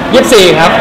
24ครับ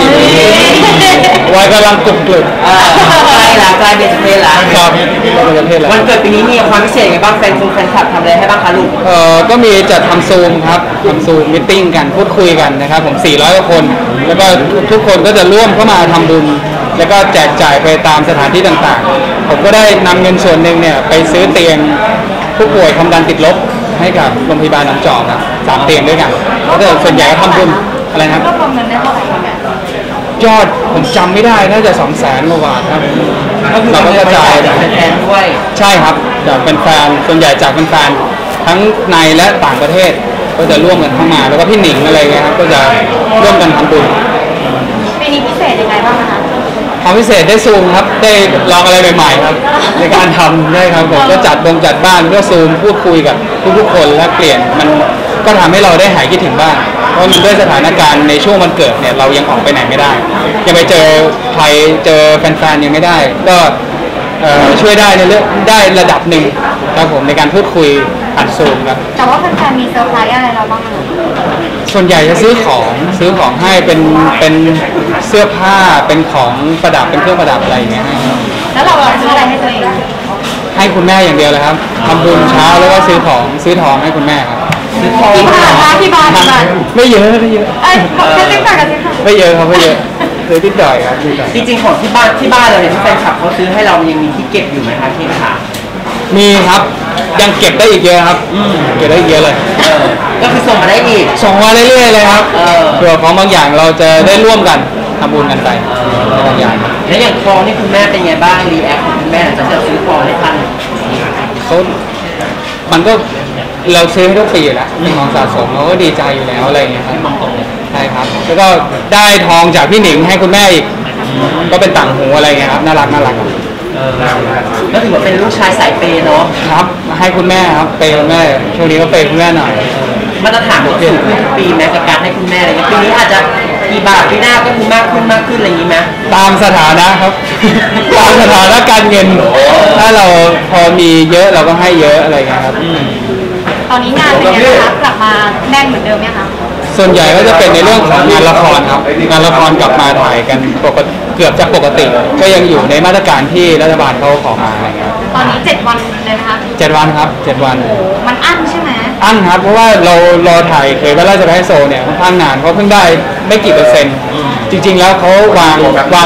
24วัยกำลังกรุบใกล้ละใกล้เบญจเพศละครับประเทศแล้ววันเกิดปีนี้มีความพิเศษไงบ้างแฟนคลับทำอะไรให้บ้างคะลูกก็มีจัดทำซูมครับทำซูมมิทติ้งกันพูดคุยกันนะครับผม400กว่าคนแล้วก็ทุกคนก็จะร่วมเข้ามาทำบุญแล้วก็แจกจ่ายไปตามสถานที่ต่างๆผมก็ได้นำเงินส่วนหนึ่งเนี่ยไปซื้อเตียงผู้ป่วยความดันติดลบให้กับโรงพยาบาลหนองจอกครับ3เตียงด้วยกันแล้วส่วนใหญ่ก็ทำบุญอะไรนะครับรวบรวมเงินได้เท่าไหร่คะยอดผมจำไม่ได้น่าจะ200,000 กว่าบาทครับเราก็กระจายแฟนด้วยใช่ครับจากเป็นแฟนส่วนใหญ่จากเป็นแฟนทั้งในและต่างประเทศก็จะร่วมกันเข้ามาแล้วก็พี่หนิงอะไรเงี้ยครับก็จะร่วมกันทำบุญปีนี้พิเศษยังไงบ้างคะความพิเศษได้ซูมครับได้ลองอะไรใหม่ๆครับในการทำได้ครับผมก็จัดบ้านก็ซูมพูดคุยกับทุกๆคนและเปลี่ยนมันก็ทำให้เราได้หายคิดถึงบ้านเพราะมันด้วยสถานการณ์ในช่วงวันเกิดเนี่ยเรายังออกไปไหนไม่ได้ยังไปเจอใครเจอแฟนๆยังไม่ได้ก็ช่วยได้ในเรื่องได้ระดับหนึ่งครับผมในการพูดคุยผ่านซูมครับแต่ว่าแฟนๆมีเซอร์ไพรส์อะไรเราบ้างคะส่วนใหญ่จะซื้อของให้เป็นเสื้อผ้าเป็นของประดับเป็นเครื่องประดับอะไรอย่างเงี้ยแล้วเราซื้ออะไรให้ตัวเองให้คุณแม่อย่างเดียวเลยครับทำบุญเช้าแล้วก็ซื้อทองให้คุณแม่ครับกี่บาทคะกี่บาทไม่เยอะไม่เยอะไม่เยอะครับไม่เยอะเลยติดด่อยครับจริงๆของที่บ้านเราเนี่ยที่แฟนคลับเขาซื้อให้เรายังมีที่เก็บอยู่ไหมคะที่ขามีครับยังเก็บได้อีกเยอะครับเก็บได้อีกเยอะเลยก็คือส่งมาได้อีกส่งมาเรื่อยๆเลยครับเผื่อของบางอย่างเราจะได้ร่วมกันทำบุญกันไปบางอย่างแล้วอย่างทองนี่คุณแม่เป็นไงบ้างรีแอคของคุณแม่หลังจากที่เราซื้อทองให้ท่านมันก็เราซื้อให้ทุกปีอยู่แล้วเป็นของสะสมเราก็ดีใจอยู่แล้วอะไรอย่างเงี้ยครับใช่ครับแล้วก็ได้ทองจากพี่หนิงให้คุณแม่อีกก็เป็นต่างหูอะไรอย่างเงี้ยครับน่ารักก็ถือว่าเป็นลูกชายสายเปย์เนาะครับให้คุณแม่ครับเปย์คุณแม่ช่วงนี้ก็เปย์คุณแม่หน่อยมาตรฐานสูงขึ้นทุกปีแม้กับการให้คุณแม่อะไรเงี้ยปีนี้อาจจะกี่บาทปีหน้าก็คือมากขึ้นอะไรอย่างงี้ไหมตามสถานะครับตามสถานะการเงินถ้าเราพอมีเยอะเราก็ให้เยอะอะไรเงี้ยครับตอนนี้งานเป็นยังไงคะกลับมาแน่นเหมือนเดิมไหมคะส่วนใหญ่ก็จะเป็นในเรื่องของงานละครครับงานละครกลับมาถ่ายกันเกือบจะปกติก็ยังอยู่ในมาตรการที่รัฐบาลเขาขอมาอะไรเงี้ยตอนนี้7 วันเลยนะคะ 7 วันครับ7 วันมันอั้นใช่ไหมอั้นครับเพราะว่าเรารอถ่ายเคยว่าราชบัณฑิตโซเนี่ยค่อนข้างนานเขาเพิ่งได้ไม่กี่เปอร์เซ็นต์จริงๆแล้วเขาวาง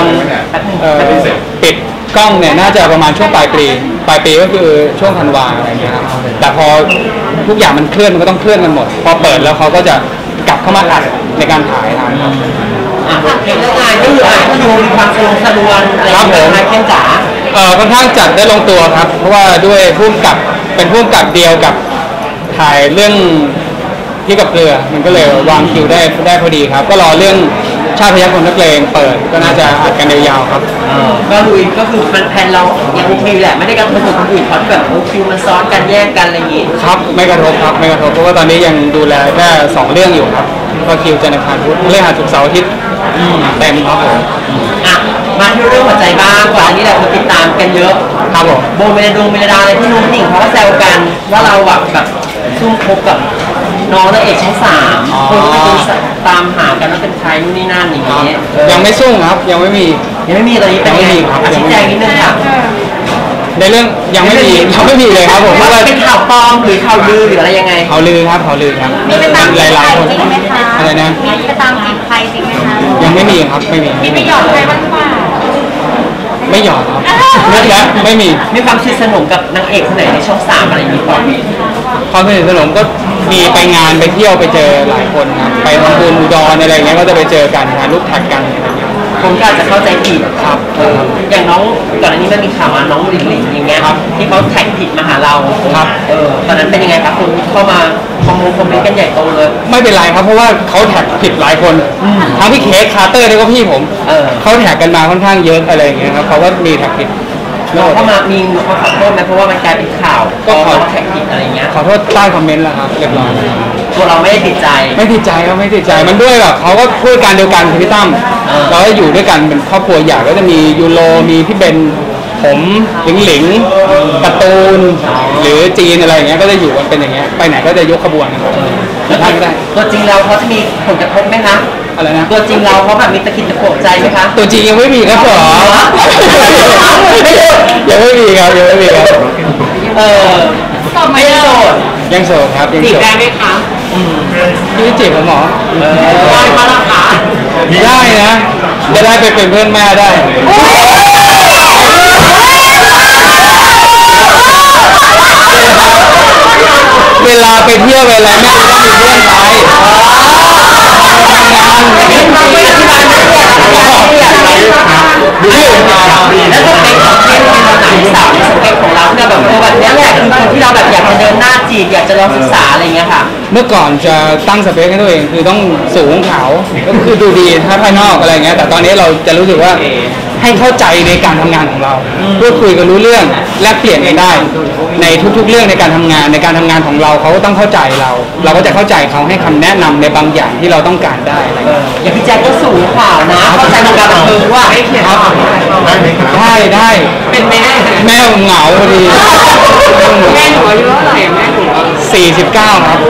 ปิดกล้องเนี่ยน่าจะประมาณช่วงปลายปีก็คือช่วงธันวาอะไรเงี้ยครับแต่พอทุกอย่างมันเคลื่อนมันก็ต้องเคลื่อนกันหมดพอเปิดแล้วเขาก็จะกลับเข้ามาอัดในการถ่ายทำครับเห็นแล้วงานก็คือมีความสนุกสนานอะไรอย่างเงี้ยเข้มจ๋าค่อนข้างจัดได้ลงตัวครับเพราะว่าด้วยพุ่มกับเป็นพุ่มกับเดียวกับถ่ายเรื่องที่กับเรือมันก็เลยวางคิวได้พอดีครับก็รอเรื่องชาติพยัคฆ์คนนักเลงเปิดก็น่าจะอัดกันยาวๆครับก็คือแผนเรายังโอเคแหละไม่ได้กระทบกับคนอื่นเขาแบบคิวมันซ้อนกันแยกกันอะไรอย่างงี้ครับไม่กระทบครับไม่กระทบเพราะว่าตอนนี้ยังดูแลแค่2 เรื่องอยู่ครับก็คิวจันทร์อังคารพุธเรื่องศุกร์เสาร์อาทิตย์เต็มครับผมมาที่เรื่องหัวใจบ้างก่อนอันนี้เราติดตามกันเยอะครับผมโบเมลดาอะไรที่นุ่มหนิงเขาก็แซวกันว่าเราแบบซุ่มคบกับน้องนางเอกช่อง3คนก็จะตามหากันว่าเป็นใครนู่นนี่นั่นอย่างนี้ยังไม่ซุ่มครับยังไม่มีตอนนี้เป็นไงชี้แจงนิดนึงครับในเรื่องยังไม่มีเลยครับผมว่าเป็นข่าวปลอมหรือข่าวลือหรืออะไรยังไงข่าวลือครับมีไปตามจีบใครจริงไหมคะอะไรนะมีไปตามจีบใครจริงไหมคะยังไม่มีครับไม่มีมีไปหยอดใครบ้างเปล่าไม่หยอดครับไม่มีความสนิทสนมกับนางเอกคนไหนในช่อง3อะไรอย่างนี้ก่อนความสนิทสนมก็มีไปงานไปเที่ยวไปเจอหลายคนครับไปทำบุญอุดรอะไรเงี้ยก็จะไปเจอกันถ่ายรูปแท็กกันอะไรเงี้ยผมก็อาจจะเข้าใจผิดครับอย่างน้องก่อนอันนี้มันมีข่าวว่าน้องหลิงอย่างเงี้ยที่เขาแท็กผิดมาหาเราครับตอนนั้นเป็นยังไงครับคุณเข้ามาคอมเมนต์กันใหญ่โตเลยไม่เป็นไรครับเพราะว่าเขาแท็กผิดหลายคนทั้งพี่เค้กคาร์เตอร์นี่ก็พี่ผมเขาแท็กกันมาค่อนข้างเยอะอะไรอย่างเงี้ยครับเขาก็มีแท็กผิดเข้ามามีเขาขอโทษไหมเพราะว่ามันกลายเป็นข่าวก็ขอแท็กผิดอะไรเงี้ยขอโทษใต้คอมเมนต์แล้วครับเรียบร้อยตัวเราไม่ได้ติดใจไม่ติดใจมันด้วยแบบเขาก็พูดการเดียวกันพี่ตั้มเราก็อยู่ด้วยกันเป็นครอบครัวใหญ่ก็จะมียูโรมีพี่เบนผมหลิงการ์ตูนหรือจีนอะไรอย่างเงี้ยก็จะอยู่กันเป็นอย่างเงี้ยไปไหนก็จะยกขบวนกันแล้วได้ตัวจริงเราเขาจะมีผลกระทบไหมคะอะไรนะตัวจริงเราเขาแบบมีตะกิดตะโกกใจไหมคะตัวจริงยังไม่มีครับผมยังไม่มีครับยังไม่มีครับเออตอบไม่ไม่ได้ได้โสดยังโสดครับยังจีบโสดได้ไหมคะพี่จีบผมเหรอได้มาละคะได้นะจะได้ไปเป็นเพื่อนแม่ได้เวลาไปเที่ยวเวลาแม่จะต้องมีเพื่อนไปทำงานเราไม่อธิบายไม่ได้แล้วสเปคของเพื่อนเป็นแบบไหนสาวในสเปคของเราเนี่ยแบบแบบนี้แหละคือคนที่เราแบบอยากจะเดินหน้าจีบอยากจะลองศึกษาอะไรเงี้ยค่ะเมื่อก่อนจะตั้งสเปคให้ตัวเองคือต้องสูงขาวก็คือดูดีถ้าภายนอกอะไรเงี้ยแต่ตอนนี้เราจะรู้สึกว่าให้เข้าใจในการทำงานของเราพูดคุยกันรู้เรื่องแลกเปลี่ยนกันได้ ในทุกๆเรื่องในการทำงานของเราเขาก็ต้องเข้าใจเรา เราก็จะเข้าใจเขาให้คำแนะนำในบางอย่างที่เราต้องการได้อะไรเงี้ยอย่างพี่แจ็คก็สูงข่าวนะเข้าใจวงการบันเทิงว่าให้เขียนได้เป็นแม่แม่เหงาพอดีแม่หนูอายุเท่าไหร่แม่หนู 49ครับ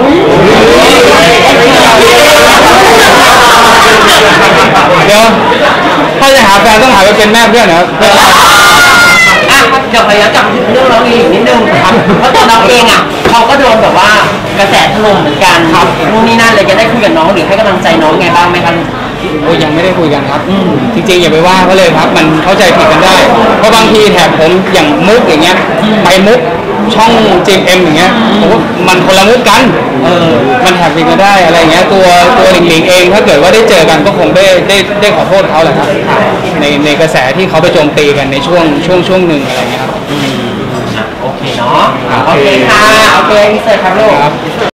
เดี๋ยวถ้าจะหาแฟนต้องหาไปเป็นแม่เพื่อนนะครับอ่ะเดี๋ยวขอย้อนกลับถึงเรื่องน้องอีกนิดนึงครับเพราะตัวน้องเองอ่ะเขาก็โดนแบบว่ากระแสถล่มเหมือนกันครับนู่นนี่นั่นเลยจะได้คุยกับน้องหรือให้กำลังใจน้องไงบ้างไหมครับโอ้ยังไม่ได้คุยกันครับจริงๆอย่าไปว่าเขาเลยครับ มันเข้าใจผิดกันได้ เพราะบางทีแถบผมอย่างมุกอย่างเงี้ยไปมุกช่องจีเอ็มอย่างเงี้ยผมว่ามันคนละมุกกันมันแถบผิดกันได้อะไรเงี้ยตัวหลิงๆเองถ้าเกิดว่าได้เจอกันก็คงได้ขอโทษเขาแหละครับในกระแสที่เขาไปโจมตีกันในช่วงหนึ่งอะไรเงี้ยครับโอเคเนาะโอเคค่ะโอเคอินเสิร์ตครับลูก